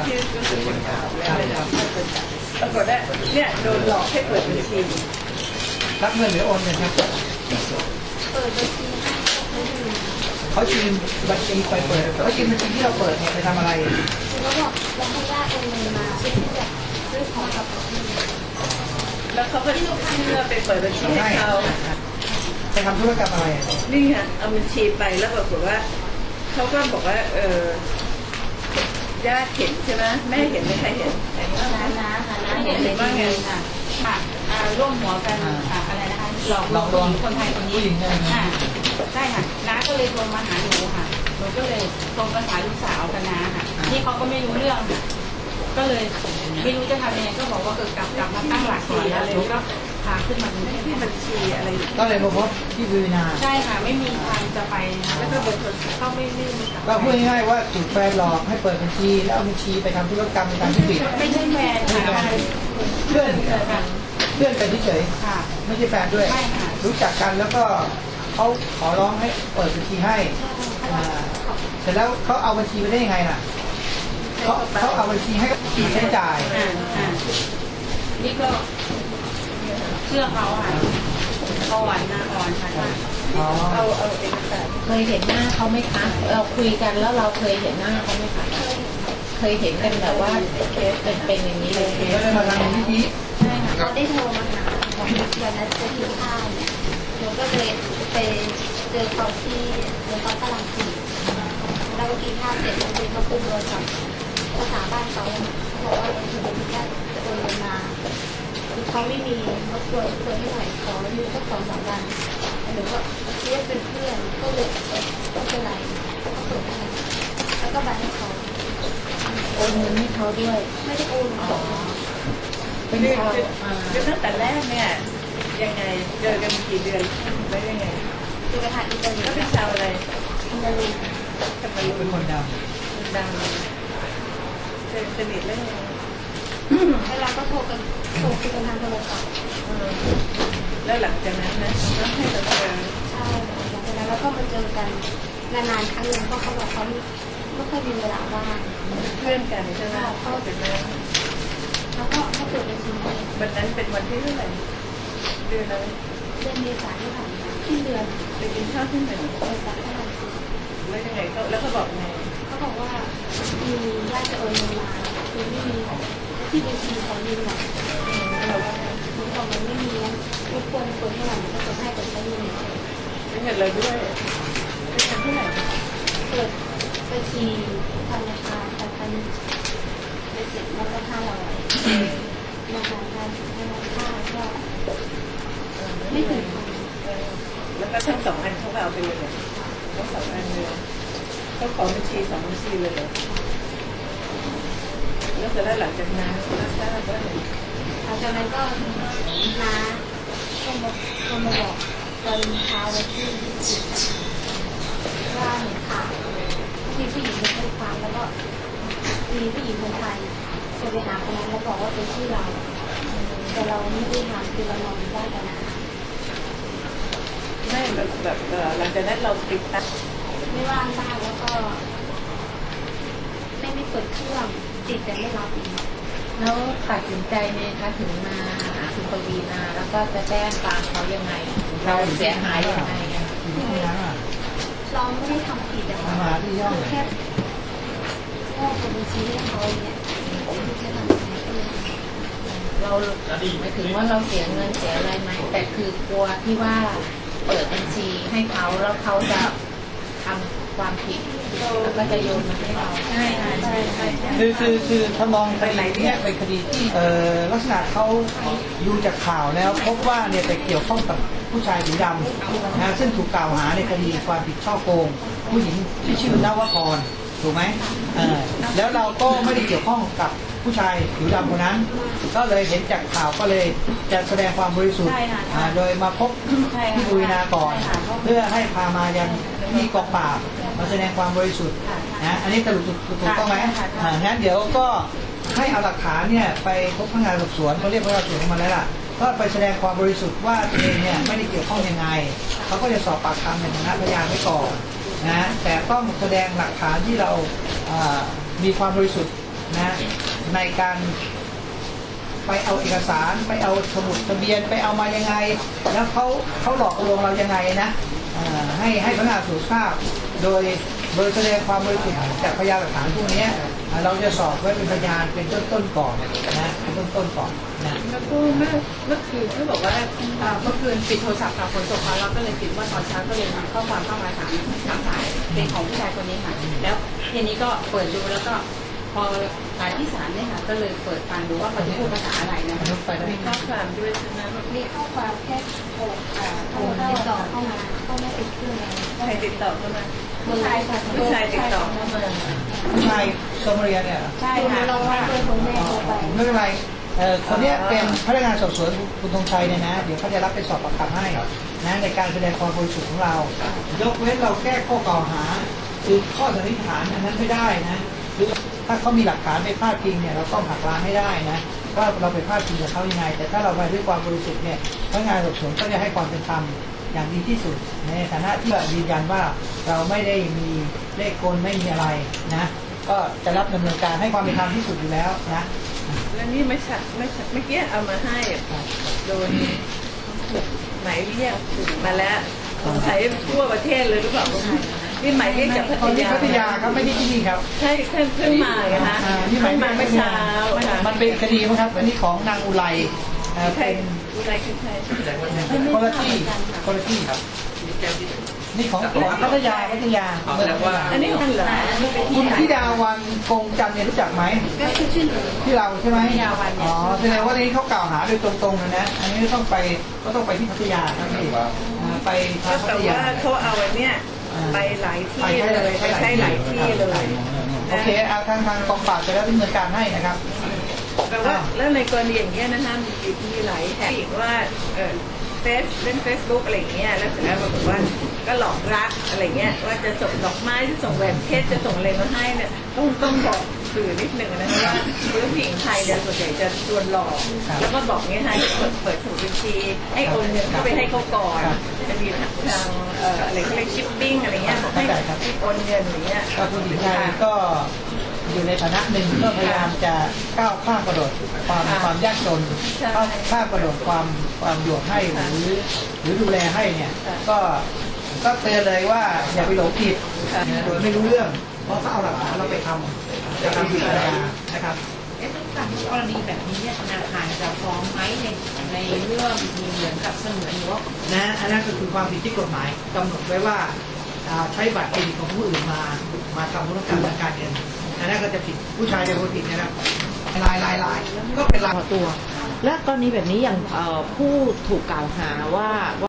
ที่รู้สึกเป็นข่าวแล้วปรากฏว่าเนี่ยโดนหลอกให้เปิดบัญชีรับเงินหรือโอนเงินครับเปิดบัญชีเขายืมบัญชีไปเปิดเขายืมบัญชีที่เราเปิดเนี่ยไปทำอะไรเขาบอกเราให้ญาติโอนเงินมาเพื่อที่จะซื้อของกับแล้วเขาก็เชื่อไปเปิดบัญชีให้เขาไปทำธุรกรรมอะไรนี่ไงเอาบัญชีไปแล้วปรากฏว่าเขาก็บอกว่าญาติเห็นใช่ไหมแม่เห็นไม่ใครเห็นน้าเห็นเลยว่าไงค่ะร่วมหัวกันอะไรนะคะหลอกลวงคนไทยคนนี้ใช่ค่ะน้าก็เลยโทรมาหาหนูค่ะหนูก็เลยตรงภาษาลูกสาวกันน้าค่ะที่เขาก็ไม่รู้เรื่องก็เลยไม่รู้จะทำยังไงก็บอกว่ากลับมาตั้งหลักก่อนแล้วเลยก็พาขึ้นมาที่บัญชีอะไรก็เลยมาพบที่วีนาใช่ค่ะไม่มีทางจะไปแล้วก็เบอร์โทรศัพท์เขาไม่ก็พูดง่ายๆว่าถูกแฟนหลอกให้เปิดบัญชีแล้วเอาบัญชีไปทำธุรกรรมในการที่ผิดไม่ใช่แฟนค่ะเพื่อนกันเฉยๆไม่ใช่แฟนด้วยรู้จักกันแล้วก็เขาขอร้องให้เปิดบัญชีให้เสร็จแล้วเขาเอาบัญชีไปได้ยังไงล่ะเขาเอาบัญชีให้กับขี่ใช้จ่ายนี่ก็เชื่อเขาค่ะอ่อนนะอ่อนค่ะเอาเอกสารเคยเห็นหน้าเขาไหมคะเราคุยกันแล้วเราเคยเห็นหน้าเขาไหมคะเคยเห็นกันแบบว่าเป็นอย่างนี้เลยก็เลยมาทำที่นี้ใช่ค่ะเขาได้โทรมาหาวันนั้นจะกินข้าวเนี่ยหนูก็เลยไปเจอเขาที่โรงพยาบาลตลาดสี่เราก็กินข้าวเสร็จแล้วเขาคุมโทรศัพท์ภาษาบ้านเขาบอกว่าคือเป็นญาติโอนเงินมาเขาไม่มีเขาควรให้หน่อยขออยู่สัก2-3 วันหนูก็เรียกเป็นเพื่อนก็เลยไม่เป็นไรแล้วก็บัตรให้เขาโอนเงินให้เขาด้วยไม่ได้โอนเป็นชาวตั้งแต่แรกเนี่ยยังไงเจอกันกี่เดือนแล้วยังไงดูกระถางอินเตอร์เน็ตก็เป็นชาวอะไรอินเตอร์เน็ตเป็นคนดังสนิทแล้วไงเวลาก็โทรคุยกันทางโทรศัพท์แล้วหลังจากนั้นนะก็ให้เราเจอใช่หลังจากนั้นแล้วก็มาเจอกันนานๆครั้งนึงเพราะเขาบอกเขาไม่ค่อยมีเวลาว่างเพื่อนกันใช่ไหมเขาเป็นแล้วก็เปิดบัญชีวันนั้นเป็นวันที่เท่าไหร่เดือนอะไรเดือนเมษายนที่ผ่านมาที่เดือนไปกินข้าวที่ไหนเมษายนที่ผ่านมาแล้วยังไงแล้วเขาบอกไงเขาบอกว่ามีญาติจะโอนเงินมาคือไม่มีที่บัญชีของยืมหน่อยเราบอกมันไม่มีนะทุกคนคนเท่าไหร่ก็จะให้แต่ใช้เงินเงินเราด้วยเป็นเงินเท่าไหร่เปิดบัญชีธนาคารไปเสร็จแล้วก็500นะคะการให้น้องค่าก็ไม่ถึงแล้วก็ทั้ง2 อันเขาเอาไปเลยทั้ง2 อันเลยเขาขอบัญชี2 บัญชีเลยแล้วเสร็จแล้วหลังจากนั้นก็ทราบว่าหลังจากนั้นก็น้าก็มาบอกตอนเช้าวันที่10ว่าเห็นข่าวมีผู้หญิงมาแจ้งความแล้วก็มีผู้หญิงคนไทยโทรไปหาคนนั้นแล้วบอกว่าเป็นชื่อเราแต่เราไม่ได้ทำคือเรานอนบ้านกันนะไม่แบบหลังจากนั้นเราติดตั้งไม่ว่างบ้างแล้วก็ไม่เปิดเครื่องติดแต่ไม่รับอีกแล้วตัดสินใจไงคะถึงมาหาคุณปวีณาแล้วก็จะแจ้งความเขายังไงเราเสียหายยังไงเราไม่ได้ทำผิดแต่ว่าแค่พ่อคนบัญชีให้เขาเนี่ยเราหมายถึงว่าเราเสียเงินเสียอะไรไหมแต่คือกลัวที่ว่าเปิดบัญชีให้เขาแล้วเขาจะทำความผิดแล้วก็จะโยนมาให้เราใช่ใช่ใช่คือถ้ามองคดีนี้เป็นคดีที่ลักษณะเขาดูจากข่าวแล้วพบว่าเนี่ยไปเกี่ยวข้องกับผู้ชายผิวดำนะซึ่งถูกกล่าวหาในคดีความผิดช่อโกงผู้หญิงที่ชื่อนวพรถูกไหมแล้วเราก็ไม่ได้เกี่ยวข้องกับผู้ชายผิวดำคนนั้นก็เลยเห็นจากข่าวก็เลยจะแสดงความบริสุทธิ์โดยมาพบที่วีนาก่อนเพื่อให้พามายังที่กองปราบมาแสดงความบริสุทธิ์นะอันนี้ถูกต้องไหมงั้นเดี๋ยวก็ให้เอาหลักฐานเนี่ยไปพบพนักงานสอบสวนเขาเรียกพนักงานสอบสวนมาแล้วล่ะก็ไปแสดงความบริสุทธิ์ว่าตัวเองเนี่ยไม่ได้เกี่ยวข้องยังไงเขาก็จะสอบปากคำในฐานะพยานไว้ก่อนนะแต่ต้องแสดงหลักฐานที่เรามีความบริสุทธิ์นะในการไปเอาเอกสารไปเอาสมุดทะเบียนไปเอามายังไงแล้วเขาหลอกลวงเรายังไงนะให้พนักงานสอบสวนทราบโดยแสดงความบริสุทธิ์จากพยานหลักฐานพวกนี้เราจะสอบไว้เป็นพยานเป็นต้นก่อนนะเป็นต้นก่อนนะแล้วก็เมื่อคืนเขาบอกว่าเมื่อคืนปิดโทรศัพท์ค่ะฝนตกมาเราก็เลยปิดว่าตอนเช้าก็เลยมีข้อความเข้ามาถามสายเป็นของผู้ชายคนนี้ค่ะแล้วทีนี้ก็เปิดดูแล้วก็พอสายที่3เนี่ยค่ะก็เลยเปิดฟังดูว่าเขาจะพูดภาษาอะไรนะมีข้อความด้วยใช่ไหมมีข้อความแค่โทรติดต่อเข้ามาก็ไม่ติดเครื่องแล้วใครติดต่อเข้ามาผู้ชายค่ะผู้ชายติดต่อเข้ามาผู้ชายโซมาเลียเนี่ยเหรอใช่ค่ะเราว่าเบอร์ของแม่โทรไปไม่เป็นไรคนเนี้ยเป็นพนักงานสอบสวนคุณธงชัยเนี่ยนะเดี๋ยวเขาจะรับไปสอบปากคำให้นะในการแสดงความบริสุทธิ์ของเรายกเว้นเราแก้ข้อกล่าวหาคือข้อสันนิษฐานอันนั้นไม่ได้นะหรือถ้าเขามีหลักฐานไปพาดพิงเนี่ยเราต้องหักล้างให้ได้นะว่าเราไปพาดพิงกับเขายังไงแต่ถ้าเราไปด้วยความบริสุทธิ์เนี่ยพนักงานสอบสวนก็จะให้ความเป็นธรรมอย่างดีที่สุดในฐานะที่ยืนยันว่าเราไม่ได้มีเลขกลไม่มีอะไรนะก็จะรับดำเนินการให้ความเป็นธรรมที่สุดอยู่แล้วนะแล้วนี่ไม่เมื่อกี้เอามาให้โดนหมายเรียกมาแล้วสงสัยทั่วประเทศเลยหรือเปล่านี่หมายเรียกจากตอนนี้พัพัททยายาครับไม่ใช่ที่นี่ครับใช่ขึ้นมาไงคะนี่หมายมาเมื่อเช้ามันเป็นคดีมั้งครับอันนี้ของนางอุไรใครเป็นอะไรคือใครคนละที่ครับนี่ของพัทยาเมืองพัทยาอันนี้คุณเหรอคุณธิดาวันกงจันทร์เนี่ยรู้จักไหมก็คือชื่อที่เราใช่ไหมธิดาวันเนี่ยอ๋อแสดงว่าในนี้เขากล่าวหาโดยตรงๆเลยนะอันนี้ก็ต้องไปที่พัทยาครับพี่ไปทางพัแต่ทยาว่าเขาเอาอันเนี้ยไปหลายที่เลยไปใช้หลายที่เลยโอเคทางกองปราบจะได้ดำเนินการให้นะครับแปลว่าแล้วในกรณีอย่างเงี้ยนะคะมีหลายแท็กว่าเล่นเฟซบุ๊กอะไรอย่างเงี้ยแล้วเสร็จแล้วบอกว่าก็หลอกรักอะไรเงี้ยว่าจะส่งดอกไม้จะส่งแหวนเพชรจะส่งอะไรมาให้เนี่ยต้องบอกสื่อนิดหนึ่งนะคะว่าผู้หญิงไทยเนี่ยส่วนใหญ่จะโดนหลอกแล้วก็บอกงี้ค่ะเปิดสมุดบัญชีให้โอนเงินเข้าไปให้เขาก่อนจะมีทางอะไรเขาเรียกชิปปิ้งอะไรเงี้ยบอกให้โอนเงินอย่างเงี้ยก็คุณหญิงไทยก็อยู่ในฐานะหนึ่งก็พยายามจะก้าวข้ามกระโดดความยากจนก้าวข้ามกระโดดความหยวกให้หรือดูแลให้เนี่ยก็เตือนเลยว่าอย่าไปหลงผิดโดยไม่รู้เรื่องเพราะเขาเอาหลักฐานเราไปทำจะทำผิดนะครับกรณีแบบนี้เนี่ยธนาคารจะฟ้องไหมในเรื่องมีเหมือนกับเสมือนหรือว่านะอันนั้นก็คือความผิดที่กฎหมายกำหนดไว้ว่าใช้บัตรเครดิตของผู้อื่นมาทำธุรกรรมทางการเงินอันนั้นก็จะผิดผู้ชายจะผิดนะครับลายก็เป็นลายตัว และกรณีแบบนี้อย่างผู้ถูกกล่าวหาว่า